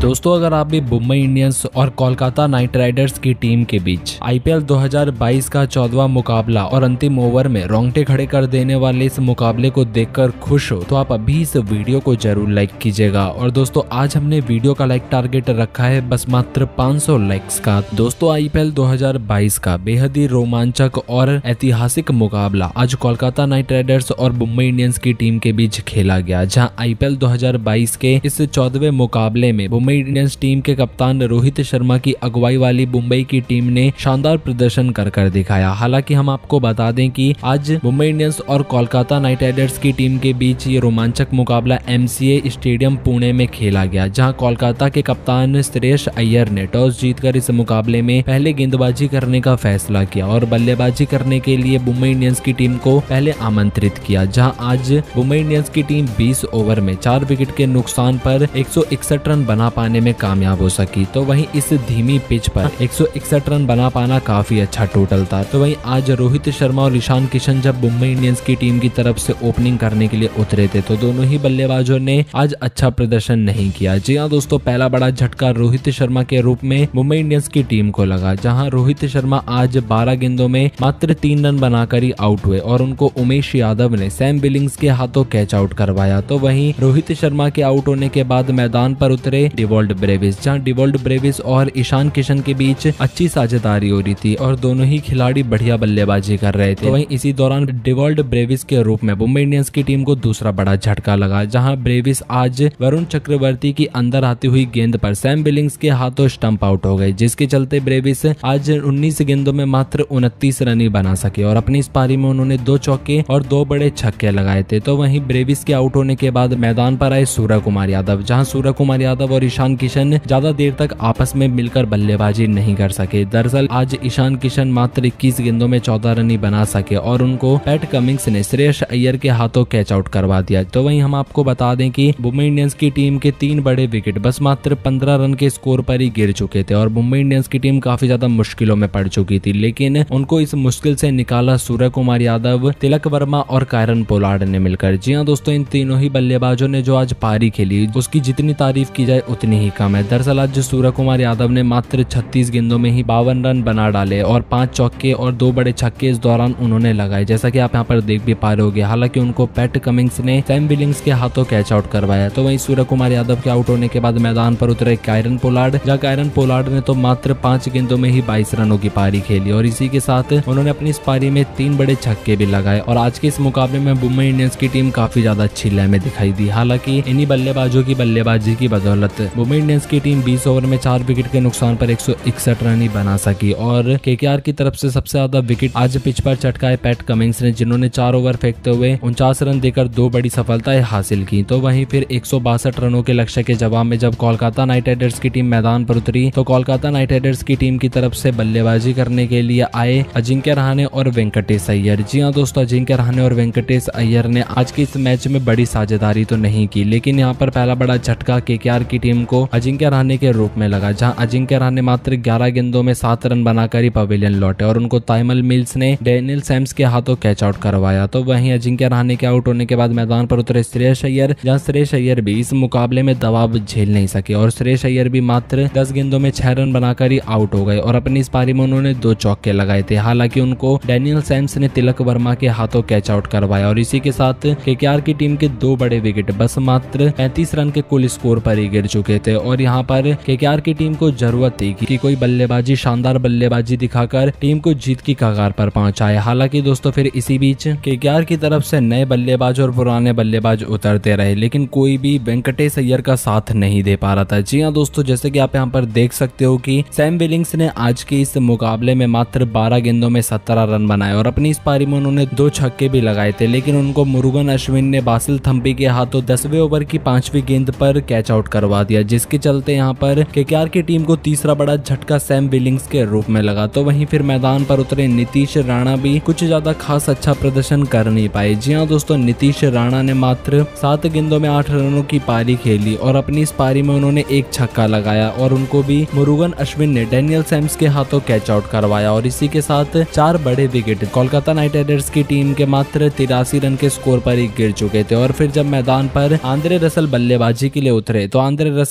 दोस्तों अगर आप भी मुंबई इंडियंस और कोलकाता नाइट राइडर्स की टीम के बीच आईपीएल 2022 का 14वां मुकाबला और अंतिम ओवर में रोंगटे खड़े कर देने वाले इस मुकाबले को देखकर खुश हो तो आप अभी इस वीडियो को जरूर लाइक कीजिएगा। और दोस्तों आज हमने वीडियो का लाइक टारगेट रखा है बस मात्र 500 लाइक्स का। दोस्तों आईपीएल 2022 का बेहद ही रोमांचक और ऐतिहासिक मुकाबला आज कोलकाता नाइट राइडर्स और मुंबई इंडियंस की टीम के बीच खेला गया, जहां आईपीएल 2022 के इस 14वें मुकाबले में मुंबई इंडियंस टीम के कप्तान रोहित शर्मा की अगुवाई वाली मुंबई की टीम ने शानदार प्रदर्शन कर दिखाया। हालांकि हम आपको बता दें कि आज मुंबई इंडियंस और कोलकाता नाइट राइडर्स की टीम के बीच ये रोमांचक मुकाबला एमसीए स्टेडियम पुणे में खेला गया, जहां कोलकाता के कप्तान श्रेयस अय्यर ने टॉस जीतकर इस मुकाबले में पहले गेंदबाजी करने का फैसला किया और बल्लेबाजी करने के लिए मुंबई इंडियंस की टीम को पहले आमंत्रित किया। जहां आज मुंबई इंडियंस की टीम 20 ओवर में 4 विकेट के नुकसान पर 161 रन बना पाने में कामयाब हो सकी। तो वहीं इस धीमी पिच पर 161 रन बना पाना काफी अच्छा टोटल था। तो वहीं आज रोहित शर्मा और ईशान किशन जब मुंबई इंडियंस की टीम की तरफ से ओपनिंग करने के लिए उतरे थे तो दोनों ही बल्लेबाजों ने आज अच्छा प्रदर्शन नहीं किया। जी हाँ दोस्तों, पहला बड़ा झटका रोहित शर्मा के रूप में मुंबई इंडियंस की टीम को लगा, जहां रोहित शर्मा आज 12 गेंदों में मात्र 3 रन बनाकर ही आउट हुए और उनको उमेश यादव ने सैम बिलिंग्स के हाथों कैच आउट करवाया। तो वहीं रोहित शर्मा के आउट होने के बाद मैदान पर उतरे डिवॉल्ट ब्रेविस, जहां डिवॉल्ट ब्रेविस और ईशान किशन के बीच अच्छी साझेदारी हो रही थी और दोनों ही खिलाड़ी बढ़िया बल्लेबाजी कर रहे थे। तो वहीं इसी दौरान डिवॉल्ट ब्रेविस के रूप में मुंबई इंडियंस की टीम को दूसरा बड़ा झटका लगा, जहां ब्रेविस आज वरुण चक्रवर्ती की अंदर आती हुई गेंद पर सैम बिलिंग्स के हाथों स्टंप आउट हो गए, जिसके चलते ब्रेविस आज 19 गेंदों में मात्र 29 रन ही बना सके और अपनी इस पारी में उन्होंने 2 चौके और 2 बड़े छक्के लगाए थे। तो वहीं ब्रेविस के आउट होने के बाद मैदान पर आए सूर्य कुमार यादव, जहां सूर्य कुमार यादव और ईशान किशन ज्यादा देर तक आपस में मिलकर बल्लेबाजी नहीं कर सके। दरअसल आज ईशान किशन मात्र 21 गेंदों में 14 रन ही बना सके और उनको पैट कमिंग्स ने श्रेयस अय्यर के हाथों कैच आउट करवा दिया। तो वहीं हम आपको बता दें कि मुंबई इंडियंस की टीम के 3 बड़े विकेट बस मात्र 15 रन के स्कोर पर ही गिर चुके थे और मुंबई इंडियंस की टीम काफी ज्यादा मुश्किलों में पड़ चुकी थी, लेकिन उनको इस मुश्किल से निकाला सूर्य कुमार यादव, तिलक वर्मा और कायरन पोलार्ड ने मिलकर। जी हाँ दोस्तों, इन तीनों ही बल्लेबाजों ने जो आज पारी खेली उसकी जितनी तारीफ की जाए उतनी ही कम है। दरअसल आज सूर्य कुमार यादव ने मात्र 36 गेंदों में ही 52 रन बना डाले और 5 चौके और 2 बड़े छक्के इस दौरान उन्होंने लगाए, जैसा कि आप यहाँ पर देख भी पा रहे होंगे। हालांकि उनको पैट कमिंग्स ने सैम बिलिंग्स के हाथों कैच आउट करवाया। तो वहीं सूर्य कुमार यादव के आउट होने के बाद मैदान पर उतरे कायरन पोलार्ड, जहाँ कायरन पोलार्ड ने तो मात्र 5 गेंदों में ही 22 रनों की पारी खेली और इसी के साथ उन्होंने अपनी इस पारी में 3 बड़े छक्के भी लगाए और आज के इस मुकाबले में मुंबई इंडियंस की टीम काफी ज्यादा अच्छी लय में दिखाई दी। हालांकि इन्हीं बल्लेबाजों की बल्लेबाजी की बदौलत मुंबई इंडियंस की टीम 20 ओवर में 4 विकेट के नुकसान पर 161 रन ही बना सकी और केकेआर की तरफ से सबसे ज्यादा विकेट आज पिच पर चटकाए पैट कमिंग्स ने, जिन्होंने 4 ओवर फेंकते हुए 49 रन देकर 2 बड़ी सफलताएं हासिल की। तो वहीं फिर 162 रनों के लक्ष्य के जवाब में जब कोलकाता नाइट राइडर्स की टीम मैदान पर उतरी तो कोलकाता नाइट राइडर्स की टीम की तरफ से बल्लेबाजी करने के लिए आए अजिंक्य रहाणे और वेंकटेश अय्यर। जी हाँ दोस्तों, अजिंक्य रहाणे और वेंकटेश अय्यर ने आज के इस मैच में बड़ी साझेदारी तो नहीं की, लेकिन यहाँ पर पहला बड़ा झटका केकेआर की टीम को अजिंक्य रहाणे के रूप में लगा, जहां अजिंक्य रहाणे मात्र 11 गेंदों में 7 रन बनाकर ही पवेलियन लौटे और उनको ताइमल मिल्स ने डैनियल सैम्स के हाथों कैच आउट करवाया। तो वहीं अजिंक्य रहाणे के आउट होने के बाद मैदान पर उतरे श्रेयस अय्यर, जहां श्रेयस अय्यर भी इस मुकाबले में दबाव झेल नहीं सके और श्रेयस अय्यर भी मात्र 10 गेंदों में 6 रन बनाकर ही आउट हो गए और अपनी इस पारी में उन्होंने 2 चौके लगाए थे। हालांकि उनको डैनियल सैम्स ने तिलक वर्मा के हाथों कैच आउट करवाया और इसी के साथ केकेआर की टीम के 2 बड़े विकेट बस मात्र 35 रन के कुल स्कोर पर ही गिर चुके थे और यहाँ पर केकेआर की टीम को जरूरत थी कि कोई बल्लेबाजी, शानदार बल्लेबाजी दिखाकर टीम को जीत की कगार पर पहुंचाए। हालांकि दोस्तों फिर इसी बीच केकेआर की तरफ से नए बल्लेबाज और पुराने बल्लेबाज उतरते रहे, लेकिन कोई भी वेंकटेश अय्यर का साथ नहीं दे पा रहा था। जी हाँ दोस्तों, जैसे कि आप यहाँ पर देख सकते हो कि सैम बिलिंग्स ने आज के इस मुकाबले में मात्र 12 गेंदों में 17 रन बनाए और अपनी इस पारी में उन्होंने 2 छक्के भी लगाए थे, लेकिन उनको मुरुगन अश्विन ने बासिल थम्पी के हाथों 10वें ओवर की 5वीं गेंद पर कैच आउट करवा दिया, जिसके चलते यहाँ पर केकेआर की टीम को तीसरा बड़ा झटका सैम बिलिंग्स के रूप में लगा। तो वहीं फिर मैदान पर उतरे नीतीश राणा भी कुछ ज्यादा खास अच्छा प्रदर्शन कर नहीं पाए। जी हाँ दोस्तों, नीतीश राणा ने मात्र 7 गेंदों में 8 रनों की पारी खेली और अपनी इस पारी में उन्होंने 1 छक्का लगाया और उनको भी मुरुगन अश्विन ने डैनियल सैम्स के हाथों कैच आउट करवाया और इसी के साथ 4 बड़े विकेट कोलकाता नाइट राइडर्स की टीम के मात्र 83 रन के स्कोर पर ही गिर चुके थे। और फिर जब मैदान पर आंद्रे रसल बल्लेबाजी के लिए उतरे तो आंद्रे रसल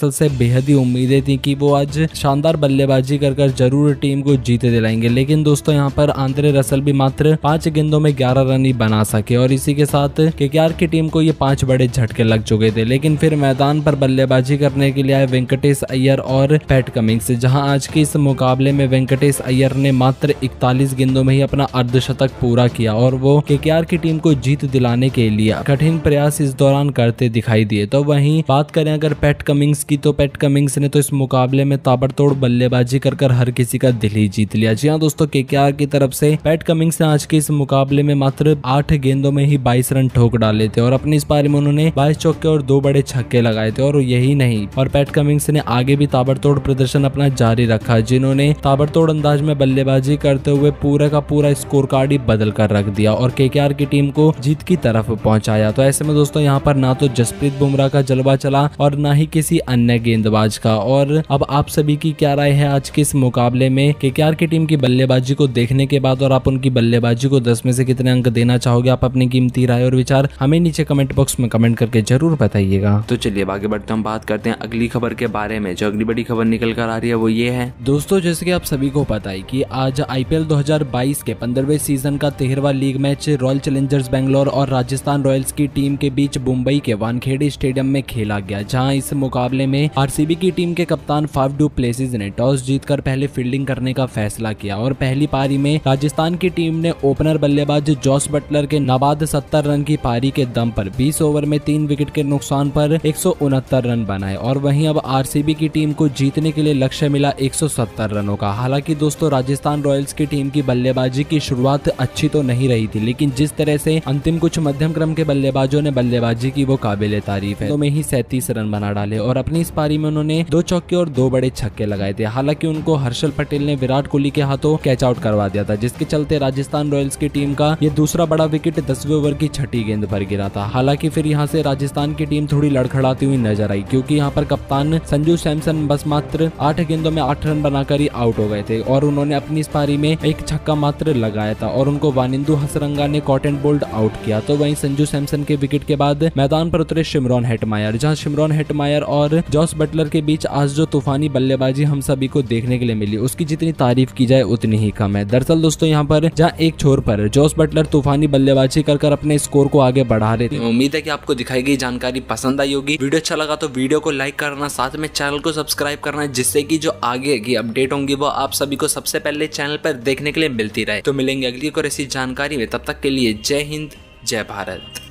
रसल से बेहद ही उम्मीदें थी कि वो आज शानदार बल्लेबाजी कर जरूर टीम को जीत दिलाएंगे, लेकिन दोस्तों यहाँ पर आंद्रे रसल भी मात्र 5 गेंदों में 11 रन ही बना सके और इसी के साथ केकेआर की टीम को ये 5 बड़े झटके लग चुके थे। लेकिन फिर मैदान पर बल्लेबाजी करने के लिए आए वेंकटेश अय्यर और पैट कमिंस, जहां आज के इस मुकाबले में वेंकटेश अय्यर ने मात्र 41 गेंदों में ही अपना अर्धशतक पूरा किया और वो केकेआर की टीम को जीत दिलाने के लिए कठिन प्रयास इस दौरान करते दिखाई दिए। तो वहीं बात करें अगर पैट कमिंस की, तो पैट कमिंस ने तो इस मुकाबले में ताबड़तोड़ बल्लेबाजी कर हर किसी का दिल ही जीत लिया। जी हाँ दोस्तों, केकेआर की तरफ से पैट कमिंस ने आज के इस मुकाबले में मात्र 8 गेंदों में ही 22 रन ठोक डाले थे और अपनी इस पारी में उन्होंने 22 चौके और 2 बड़े छक्के लगाए थे। और यही नहीं, और पैट कमिंस ने आगे भी ताबड़तोड़ प्रदर्शन अपना जारी रखा, जिन्होंने ताबड़तोड़ अंदाज में बल्लेबाजी करते हुए पूरे का पूरा स्कोर कार्ड ही बदल कर रख दिया और केकेआर की टीम को जीत की तरफ पहुंचाया। तो ऐसे में दोस्तों यहाँ पर ना तो जसप्रीत बुमराह का जलवा चला और ना ही किसी अन्य गेंदबाज का। और अब आप सभी की क्या राय है आज के इस मुकाबले में केकेआर की टीम की बल्लेबाजी को देखने के बाद, और आप उनकी बल्लेबाजी को 10 में से कितने अंक देना चाहोगे? आप अपनी कीमती राय और विचार हमें नीचे कमेंट बॉक्स में कमेंट करके जरूर बताइएगा। तो चलिए आगे बढ़ते हम बात करते हैं अगली खबर के बारे में। जो अगली बड़ी खबर निकल कर आ रही है वो ये है दोस्तों, जैसे कि आप सभी को पता है कि आज आईपीएल 2022 के 15वें सीजन का 13वां league match Royal Challengers Bangalore और राजस्थान रॉयल्स की टीम के बीच मुंबई के वानखेड़े स्टेडियम में खेला गया, जहां इस मुकाबले में आरसीबी की टीम के कप्तान फाफ डू प्लेसिस ने टॉस जीतकर पहले फील्डिंग करने का फैसला किया और पहली पारी में राजस्थान की टीम ने ओपनर बल्लेबाज जॉस बटलर के नाबाद 70 रन की पारी के दम पर 20 ओवर में 3 विकेट के नुकसान पर 169 रन बनाए। और वहीं अब आरसीबी की टीम को जीतने के लिए लक्ष्य मिला 170 रनों का। हालांकि दोस्तों राजस्थान रॉयल्स की टीम की बल्लेबाजी की शुरुआत अच्छी तो नहीं रही थी, लेकिन जिस तरह से अंतिम कुछ मध्यम क्रम के बल्लेबाजों ने बल्लेबाजी की वो काबिले तारीफ है। तो में ही 37 रन बना डाले और अपनी इस पारी में उन्होंने 2 चौके और 2 बड़े छक्के लगाए थे। हालांकि उनको हर्षल पटेल ने विराट कोहली के हाथों कैच आउट करवा दिया था, जिसके चलते राजस्थान रॉयल्स की टीम का ये दूसरा बड़ा विकेट 10वें ओवर की छठी गेंद पर गिरा था। हालांकि फिर यहाँ से राजस्थान की टीम थोड़ी लड़खड़ाती हुई नजर आई, क्योंकि यहाँ पर कप्तान संजू सैमसन बस मात्र 8 गेंदों में 8 रन बनाकर ही आउट हो गए थे और उन्होंने अपनी इस पारी में एक छक्का मात्र लगाया था और उनको वानिंदु हसरंगा ने कॉटन बोल्ड आउट किया। तो वहीं संजू सैमसन के विकेट के बाद मैदान पर उतरे शिमरॉन हेटमायर, जहां शिमरॉन हेटमायर और जॉस बटलर के बीच आज जो तूफानी बल्लेबाजी हम सभी को देखने के लिए मिली, उसकी जितनी तारीफ की जाए उतनी ही कम है। दरअसल दोस्तों यहाँ पर जहाँ एक छोर पर जॉस बटलर तूफानी बल्लेबाजी कर अपने स्कोर को आगे बढ़ा रहे थे। उम्मीद है कि आपको दिखाई गई जानकारी पसंद आई होगी। वीडियो अच्छा लगा तो वीडियो को लाइक करना, साथ में चैनल को सब्सक्राइब करना, जिससे कि जो आगे की अपडेट होंगी वो आप सभी को सबसे पहले चैनल पर देखने के लिए मिलती रहे। तो मिलेंगे अगली और ऐसी जानकारी में, तब तक के लिए जय हिंद, जय भारत।